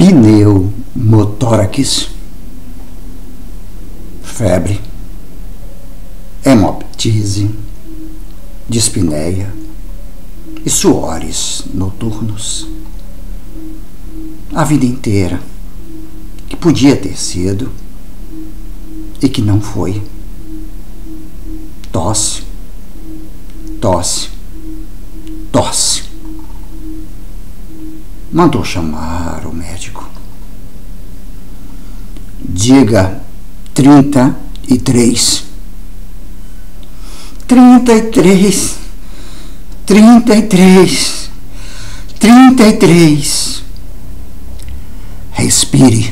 pneumotórax, febre, hemoptise, dispneia e suores noturnos. A vida inteira, que podia ter sido e que não foi. Tosse, tosse, tosse. Mandou chamar o médico. Diga 33. 33. 33. 33. Respire.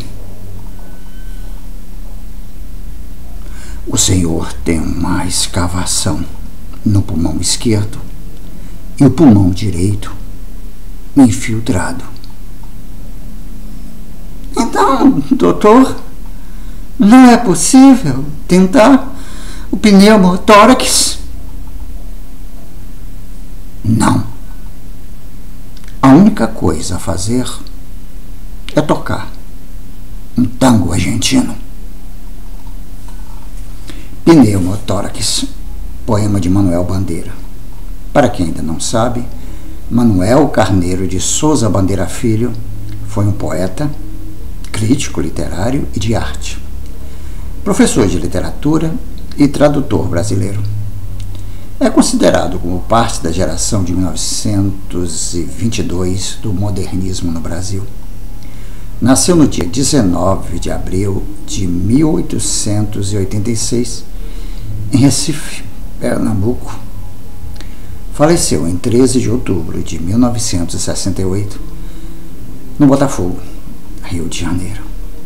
O senhor tem uma escavação no pulmão esquerdo e o pulmão direito infiltrado. Então, doutor, não é possível tentar o pneumotórax? Não. A única coisa a fazer é tocar um tango argentino. Pneumotórax, poema de Manuel Bandeira. Para quem ainda não sabe, Manuel Carneiro de Souza Bandeira Filho foi um poeta, crítico literário e de arte, professor de literatura e tradutor brasileiro. É considerado como parte da geração de 1922 do modernismo no Brasil. Nasceu no dia 19 de abril de 1886, em Recife, Pernambuco. Faleceu em 13 de outubro de 1968, no Botafogo, Rio de Janeiro.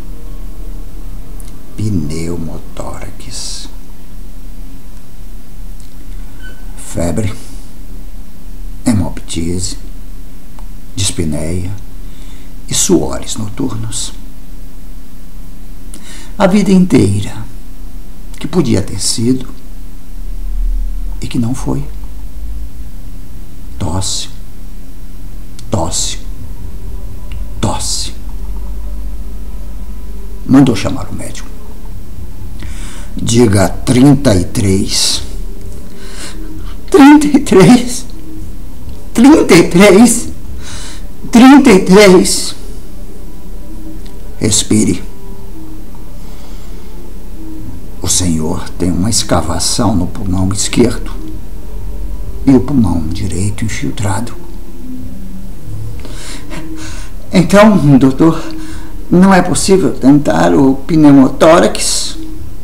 Pneumotórax. Febre, hemoptise, dispneia e suores noturnos. A vida inteira, que podia ter sido e que não foi. Tosse, tosse, tosse. Mandou chamar o médico. Diga 33. 33. 33. 33. Respire. O senhor tem uma escavação no pulmão esquerdo e o pulmão direito infiltrado. Então, doutor, não é possível tentar o pneumotórax?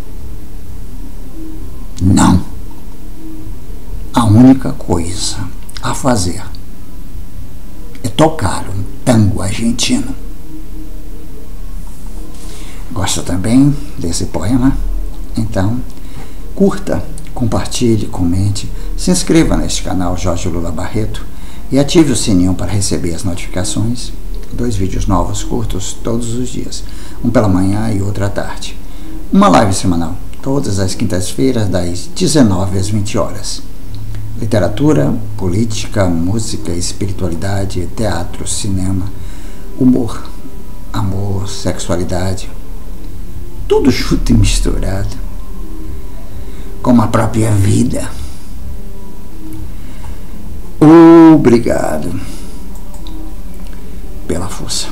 Não. A única coisa a fazer é tocar um tango argentino. Gosta também desse poema? Então, curta, compartilhe, comente, se inscreva neste canal Jorge Lula Barreto e ative o sininho para receber as notificações. 2 vídeos novos curtos todos os dias, um pela manhã e outro à tarde. Uma live semanal, todas as quintas-feiras, das 19 às 20 horas. Literatura, política, música, espiritualidade, teatro, cinema, humor, amor, sexualidade, tudo junto e misturado, como a própria vida. Obrigado pela força.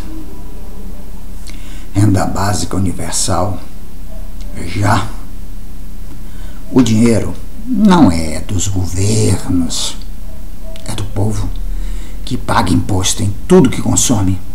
Renda básica universal, já. O dinheiro não é dos governos, é do povo, que paga imposto em tudo que consome.